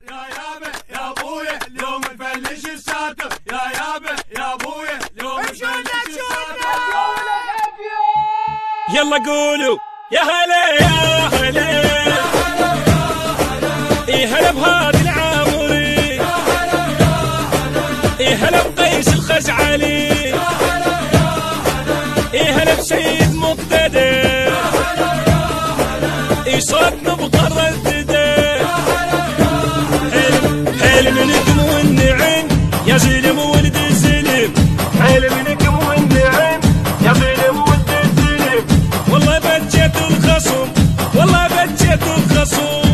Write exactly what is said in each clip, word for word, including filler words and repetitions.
يا يابا يا ابويا اليوم نفلش الساتر، يا يابا يا ابويا اليوم نفلش الساتر. يلا قولوا يا هلا يا هلا يا هلا اي هلا بهذا العامري، يا هلا يا هلا اي هلا بقيس الخزعلي، يا هلا يا هلا اي هلا بسيد مقتدر، يا هلا يا هلا اي صوتنا بقرة الددر، يا هلا يا هلا حيل منكم والنعم يا زلم ولد الزلم، حيل منكم والنعم يا زلم ولد الزلم، والله بجيت الخصم والله بجيت الخصم.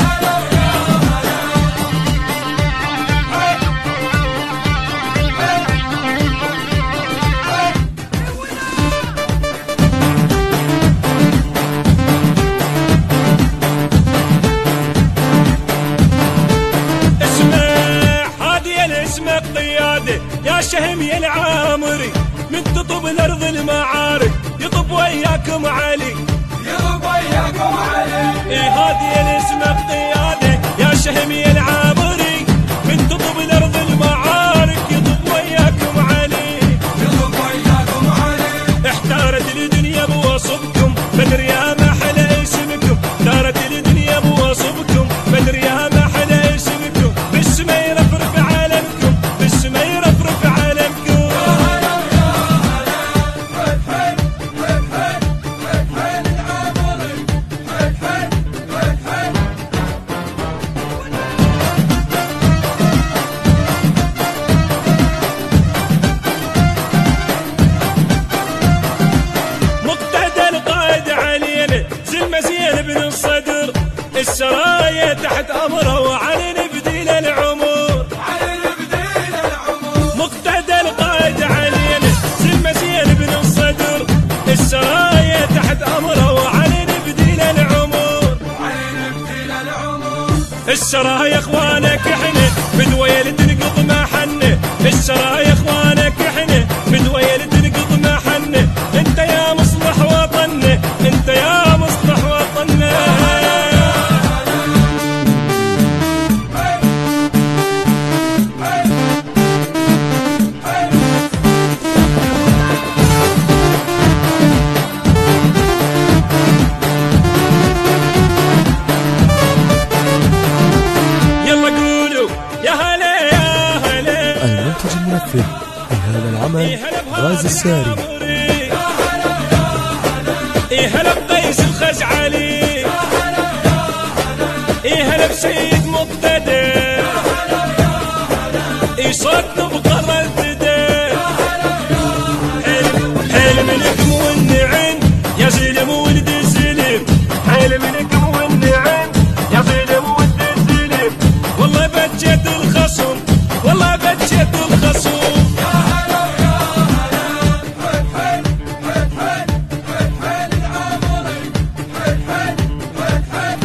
اسمك قيادة يا شهم يا العامري، من تطب الارض المعارك يطب وياكم علي، يطب وياكم علي. ايه هذه اسمك قيادة يا شهم يا العامري، من تطب الارض المعارك يطب وياكم علي، يطب وياكم علي. احتارت الدنيا بوصفكم بدري يا ما حلا اسمكم، احتارت الدنيا بوصفكم بدري يا ما حلا اسمكم، بالسما يرفرف عالمكم بالسما يرفرف عالمكم. يا هلا يا هلا حيل حيل حيل حيل حيل العامري، حيل حيل حيل حيل. مقتدى القائد علينا زلمة زين بن الصدر، السرايا تحت امره وعلي نبديل العمر، علي نبديل العمر. مقتدى القائد علينا زلمة زين بن الصدر، السرايا تحت امره وعلي نبديل العمر، علي نبديل العمر. السرايا اخوانك احنا بدويل تنقض ما حنا، السرايا اخوانك احنا بدويل تنقض ما حنا، انت يا مصلح وطننا انت يا مصلح وطننا. يلا قولوا يا هلا يا هلا. المنتج المنفذ لهذا العمل غازي الساري. يا هلا يا هلا اي هلا بقيس الخزعلي، يا هلا يا هلا اي هلا بسيد مقتدر، يا هلا يا هلا اي صوتنا بقرة الددر، يا هلا يا هلا حيل منكم والنعم يا زلم ولد الزلم، حيل منكم والنعم يا زلم ولد الزلم، والله بجيت الخصم والله بجيت الخصم. يا هلا يا هلا حيل حيل حيل حيل حيل حيل العامري، حيل حيل حيل حيل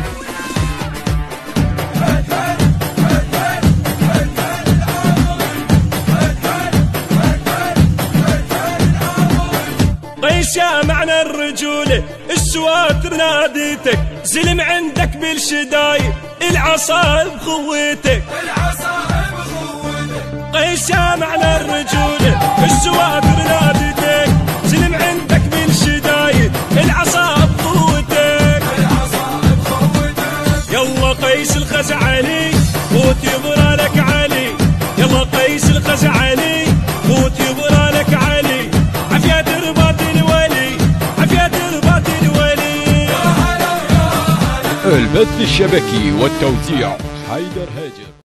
حيل حيل حيل حيل حيل حيل العامري، حيل حيل حيل حيل حيل حيل العامري. قيس يا معنى الرجولة السواتر ناديتك، زلم عندك بالشدايد العصا بخويتك، العصا بخوتك. قيس يا معنى الرجولة السواتر ناديتك، زلم عندك بالشدايد العصا بخويتك، العصا بخوتك. يلا قيس الخزعلي فوت يبرى لك علي، يلا قيس الخزعلي فوت يبرى لك علي، عافية رباط الولي عافية رباط الولي. يا هلا يا هلا البث الشبكي والتوزيع حيدر هاجر.